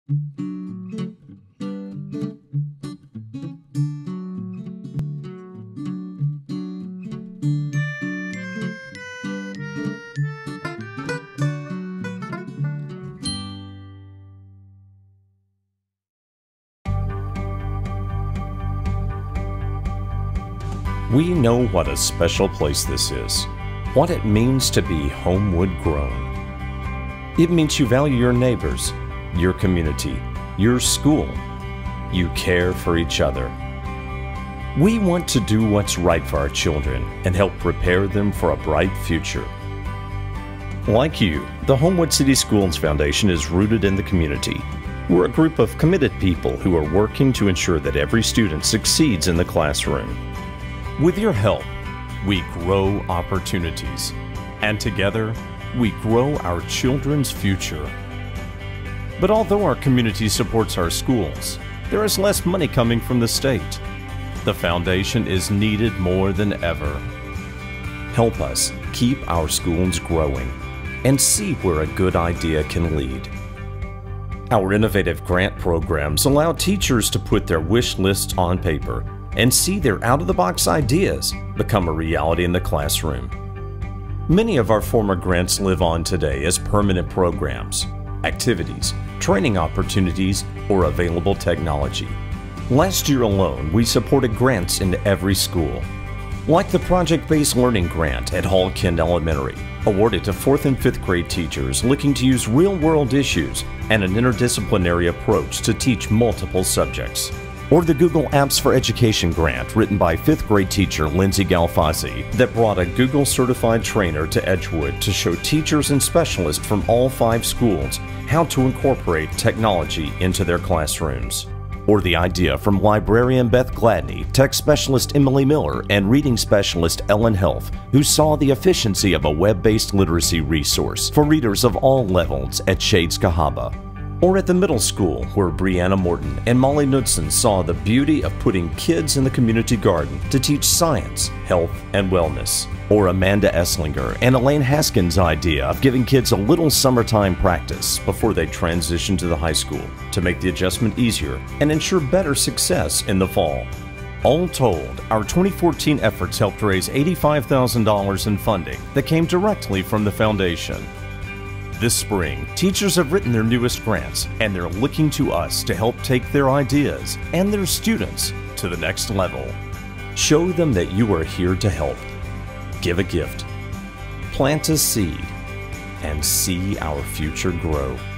We know what a special place this is, what it means to be Homewood grown. It means you value your neighbors, your community, your school. You care for each other. We want to do what's right for our children and help prepare them for a bright future. Like you, the Homewood City Schools Foundation is rooted in the community. We're a group of committed people who are working to ensure that every student succeeds in the classroom. With your help, we grow opportunities, and together, we grow our children's future. But although our community supports our schools, there is less money coming from the state. The foundation is needed more than ever. Help us keep our schools growing and see where a good idea can lead. Our innovative grant programs allow teachers to put their wish lists on paper and see their out-of-the-box ideas become a reality in the classroom. Many of our former grants live on today as permanent programs, activities, training opportunities, or available technology. Last year alone, we supported grants in every school, like the Project-Based Learning Grant at Hall Kent Elementary, awarded to 4th and 5th grade teachers looking to use real-world issues and an interdisciplinary approach to teach multiple subjects. Or the Google Apps for Education grant written by 5th grade teacher Lindsay Galfazzi that brought a Google certified trainer to Edgewood to show teachers and specialists from all 5 schools how to incorporate technology into their classrooms. Or the idea from librarian Beth Gladney, tech specialist Emily Miller, and reading specialist Ellen Health, who saw the efficiency of a web-based literacy resource for readers of all levels at Shades Cahaba. Or at the middle school, where Brianna Morton and Molly Knudsen saw the beauty of putting kids in the community garden to teach science, health, and wellness. Or Amanda Esslinger and Elaine Haskins' idea of giving kids a little summertime practice before they transition to the high school to make the adjustment easier and ensure better success in the fall. All told, our 2014 efforts helped raise $85,000 in funding that came directly from the foundation. This spring, teachers have written their newest grants, and they're looking to us to help take their ideas and their students to the next level. Show them that you are here to help. Give a gift. Plant a seed and see our future grow.